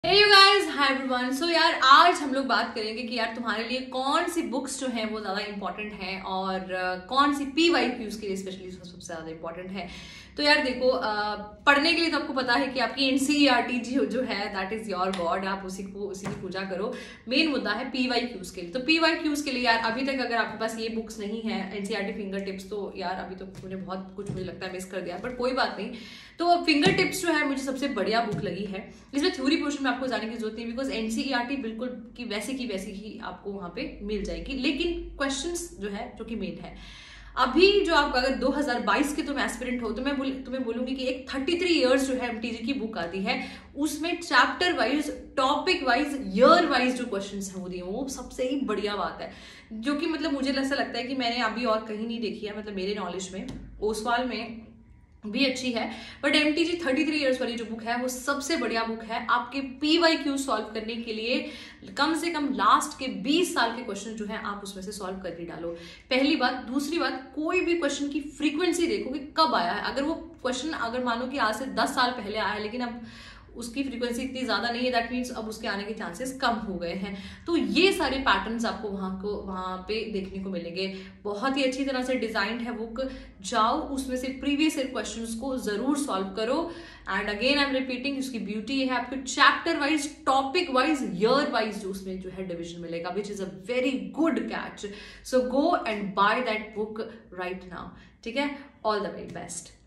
Hey you guys, hi everyone. So यार आज हम लोग बात करेंगे कि यार तुम्हारे लिए कौन सी बुक्स जो हैं वो ज़्यादा इंपॉर्टेंट हैं और कौन सी PYQs के लिए स्पेशली सबसे ज़्यादा इंपॉर्टेंट है। तो यार देखो पढ़ने के लिए तो आपको पता है कि आपकी NCERT जो है दैट इज योर गॉड, आप उसी की पूजा करो। मेन मुद्दा है PYQs के लिए। तो PYQs के लिए यार अभी तक अगर आपके पास ये बुक्स नहीं है NCERT फिंगर टिप्स, तो यार अभी तो मुझे बहुत कुछ मुझे लगता है मिस कर दिया, बट कोई बात नहीं। तो फिंगर टिप्स जो है मुझे सबसे बढ़िया बुक लगी है। इसमें थ्योरी पोर्शन में आपको जाने की जरूरत नहीं, बिकॉज NCERT बिल्कुल की वैसी ही आपको वहां पे मिल जाएगी, लेकिन क्वेश्चंस जो है जो कि मेन है। अभी जो आप अगर 2022 के तुम एस्पिरेंट हो तो मैं तुम्हें बोलूंगी कि एक 33 इयर्स जो है MTG की बुक आती है, उसमें chapter wise, topic wise, year wise जो क्वेश्चंस हैं वो दिए, वो सबसे ही बढ़िया बात है। जो कि मतलब मुझे ऐसा लगता है कि मैंने अभी और कहीं नहीं देखी है, मतलब मेरे नॉलेज में ओसवाल में भी अच्छी है, बट MTG 33 इयर्स वाली जो बुक है वो सबसे बढ़िया बुक है आपके PYQ सॉल्व करने के लिए। कम से कम लास्ट के 20 साल के क्वेश्चन जो है आप उसमें से सॉल्व करके डालो, पहली बात। दूसरी बात, कोई भी क्वेश्चन की फ्रीक्वेंसी देखो कि कब आया है। अगर वो क्वेश्चन अगर मानो कि आज से 10 साल पहले आया है लेकिन अब उसकी फ्रीक्वेंसी इतनी ज्यादा नहीं है, दैट मीन्स अब उसके आने के चांसेस कम हो गए हैं। तो ये सारे पैटर्न्स आपको वहां पे देखने को मिलेंगे। बहुत ही अच्छी तरह से डिजाइंड है बुक, जाओ उसमें से प्रीवियस ईयर क्वेश्चंस को जरूर सॉल्व करो। And again I am repeating, उसकी ब्यूटी है आपको chapter wise, topic wise, year wise जो उसमें जो है डिविजन मिलेगा, which is a very good catch. So go and buy that book right now, ठीक है। All the very best.